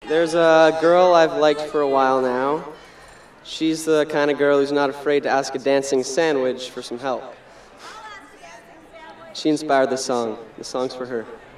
There's a girl I've liked for a while now. She's the kind of girl who's not afraid to ask a dancing sandwich for some help. She inspired the song. The song's for her.